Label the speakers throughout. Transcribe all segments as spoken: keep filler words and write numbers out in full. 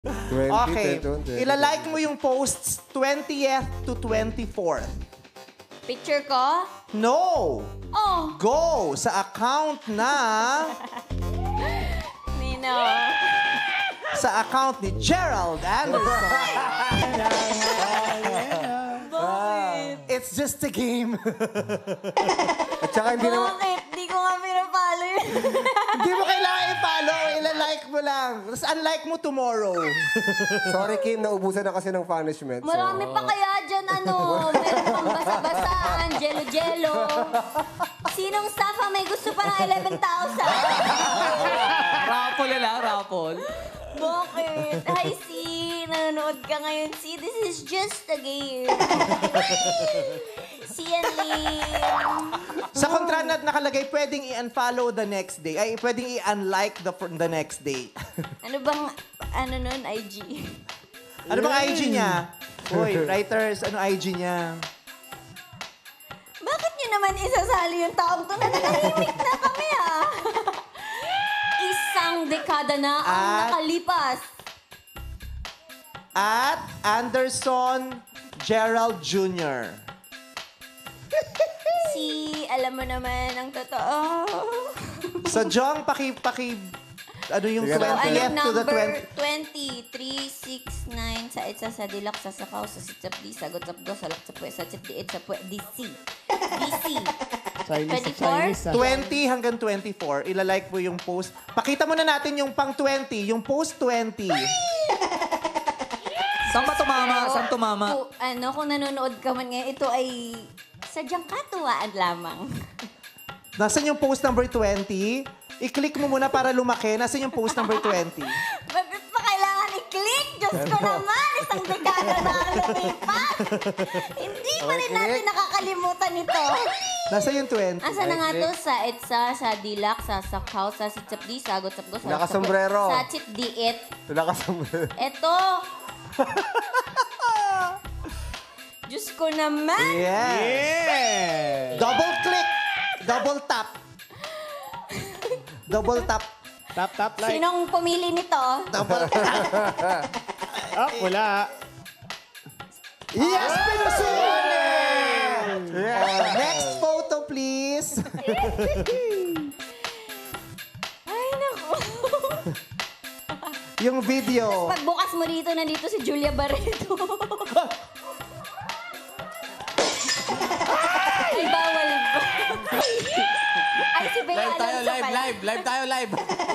Speaker 1: Okay. Ilalike mo yung posts twentieth to twenty-fourth.
Speaker 2: Picture ko?
Speaker 1: No!
Speaker 2: Oh!
Speaker 1: Go sa account na...
Speaker 2: Nino.
Speaker 1: Sa account ni Gerald Anderson.
Speaker 2: Bakit?
Speaker 1: It's just a game.
Speaker 3: At saka hindi naman...
Speaker 2: Bakit? Di ko nga pinapalo yun.
Speaker 1: Hindi mo kailangan i-follow. Ilalike mo lang. Tapos unlike mo tomorrow.
Speaker 3: Sorry, Kim. Naubusan na kasi ng punishment. So...
Speaker 2: Marami pa kaya dyan, ano, meron pang basa-basaan, jelo-jelo. Sinong staff ang may gusto pa ng eleven thousand?
Speaker 4: Rapol lang, rapol.
Speaker 2: Bakit? Hi, C. Nanonood ka ngayon, C. This is just a game. C and Lee.
Speaker 1: Sa kontra na nakalagay, pwedeng i-unfollow the next day. Ay, pwedeng i-unlike the, the next day.
Speaker 2: Ano bang, ano nun, I G?
Speaker 1: Ano bang I G niya? Uy, writers, ano I G niya?
Speaker 2: Bakit nyo naman isasali yung taong to na nanahimik na kami, ah? Isang dekada na ang
Speaker 1: At-
Speaker 2: nakalipas.
Speaker 1: At Anderson Gerald Junior
Speaker 2: Si, alam mo naman ang totoo.
Speaker 1: Sa Jong, paki, paki, ano yung
Speaker 3: Sige na.
Speaker 1: twentieth
Speaker 2: Ano
Speaker 1: to the
Speaker 2: number
Speaker 1: twentieth?
Speaker 2: twenty, three, six, nine, sa itsa, sa dilak, sa sakaw, sa sitsap, di, sa gotsap, go, sa lak, sa puwe, sa chip, di, it, sa puwe, D C. D C. twenty-four?
Speaker 1: twenty hanggang twenty-four, ilalike mo yung post. Pakita mo na natin yung pang twenty, yung post twenty.
Speaker 4: Saan ba tumama? Saan tumama?
Speaker 2: Kung, ano, kung nanonood ka man ngayon, ito ay sadyang katuwaan lamang.
Speaker 1: Nasaan yung post number twenty? I-click mo muna para lumaki. Nasaan yung post number twenty?
Speaker 2: Bakit pa kailangan i-click? Diyos ko naman, isang dekada na ang lumipas. Hindi pa rin natin nakakalimutan ito.
Speaker 1: Nasaan yung twenty?
Speaker 2: Asa na nga to? Sa itsa, sa dilak, sa sakaw, sa sitsap di, sa gotsap go, sa
Speaker 3: Nakasombrero.
Speaker 2: sa chip di, it.
Speaker 3: Nakasombrero.
Speaker 2: Ito. Diyos ko naman.
Speaker 1: Yes!
Speaker 4: Yeah!
Speaker 1: Double click! Double tap! Double tap!
Speaker 4: Tap, tap, like.
Speaker 2: Sinong pumili nito?
Speaker 1: Double tap!
Speaker 4: Ah, wala.
Speaker 1: Yes, pinusulit! Oh, next photo, please.
Speaker 2: Ay, naku.
Speaker 1: Yung video.
Speaker 2: Pagbukas mo dito, nandito si Julia Barreto. Ay, bawal ba? Ay, si Bea
Speaker 4: Live tayo,
Speaker 2: Alonso
Speaker 4: live,
Speaker 2: pala.
Speaker 4: live. Live tayo, live.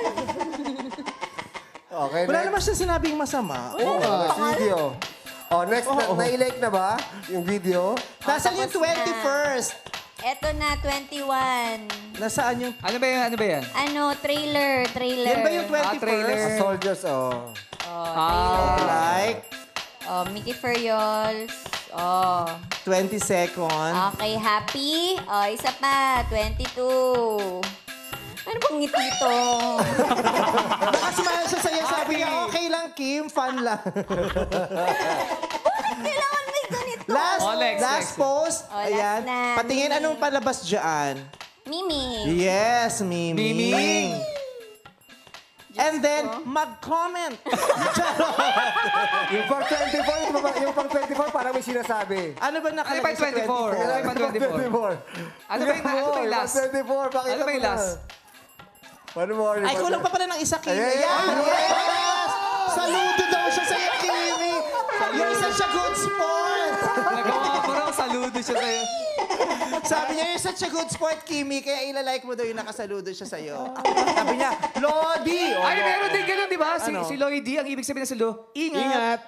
Speaker 3: Okay,
Speaker 1: Wala
Speaker 3: next.
Speaker 1: naman siya sinabing masama.
Speaker 3: Oh, next video. Oh, next. Na, na-like na ba yung video?
Speaker 1: Nasaan yung
Speaker 2: tapos na.
Speaker 1: twenty-first?
Speaker 2: Eto na, twenty-one.
Speaker 1: Nasaan yung...
Speaker 4: Ano ba yan? Ano ba yan?
Speaker 2: Ano, trailer, trailer.
Speaker 1: Yan ba yung
Speaker 4: Ah, trailer.
Speaker 1: twenty-first?
Speaker 3: Soldiers, oh.
Speaker 2: Oh,
Speaker 4: Ah.
Speaker 1: Like,
Speaker 2: oh, Mitty Ferriols. Oh.
Speaker 1: twenty seconds.
Speaker 2: Okay, happy. Oh, isa pa, twenty-two. Ano bang ngiti to?
Speaker 1: Nakasmile siya sa'yo. Sabi niya, okay lang, Kim. Fun lang.
Speaker 2: Bakit kailangan may ganito?
Speaker 1: Last,
Speaker 4: Oh, next,
Speaker 1: last
Speaker 4: next.
Speaker 1: post.
Speaker 2: Oh, last
Speaker 1: Ayan.
Speaker 2: na.
Speaker 1: Patingin
Speaker 2: Mimi.
Speaker 1: anong palabas dyan.
Speaker 2: Mimi.
Speaker 1: Yes, Mimi.
Speaker 4: Mimi.
Speaker 1: And then, mag-comment.
Speaker 3: Yung pang twenty-four, yung pang- yung pang twenty-four, parang may sinasabi.
Speaker 1: Ano ba
Speaker 4: Ano
Speaker 1: nakalagay
Speaker 4: ba
Speaker 1: sa
Speaker 4: yung twenty-four?
Speaker 1: twenty-four?
Speaker 4: Ano ba yung twenty-four? Ano ba yung- ano ba yung last?
Speaker 3: twenty-four, pakita
Speaker 4: Ano ba yung
Speaker 3: mo na.
Speaker 4: last?
Speaker 3: One more.
Speaker 1: Ay, kulang pa pala ng isa, Kimi.
Speaker 3: Ayan,
Speaker 1: Ayan,
Speaker 3: ayan.
Speaker 1: yes! Saludo daw siya sa'yo, Kimi. Yung isa siya good sport.
Speaker 4: Nagawa ko raw, saludo siya sa'yo.
Speaker 1: Sabi niya, you're such a good sport, Kimi. Kaya ilalike mo daw yung nakasaludo siya sa'yo. Sabi niya, Lodi! O,
Speaker 4: Ay,
Speaker 1: Lodi.
Speaker 4: meron din ganun, di ba? Si,
Speaker 1: Ano?
Speaker 4: si Lloydie, ang ibig sabihin ng saludo,
Speaker 1: Ingat.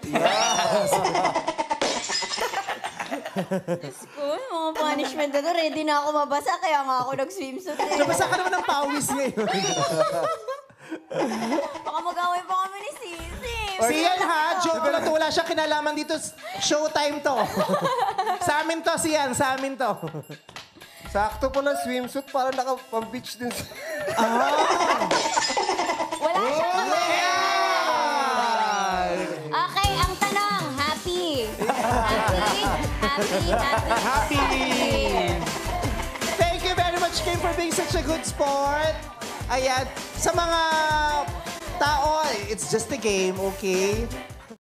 Speaker 2: Diyos ko, mga punishment na to. Ready na ako mabasa, kaya nga ako nag-swimsuit eh.
Speaker 1: Nabasa ka naman ng pawis ngayon.
Speaker 2: Baka mag-away pa kami ni Sisi.
Speaker 1: Siyan ha, joke lang to. Wala siyang kinalaman dito. Showtime to. Sa amin to, Siyan. Sa amin to.
Speaker 3: Sakto po ng swimsuit, parang naka-pang-beach din.
Speaker 2: Wala siyang Okay, ang tanong, happy. Happy? Happy, happy.
Speaker 4: happy.
Speaker 1: Thank you very much, Kim, for being such a good sport. Ayan. Sa mga Tao, it's just a game, okay?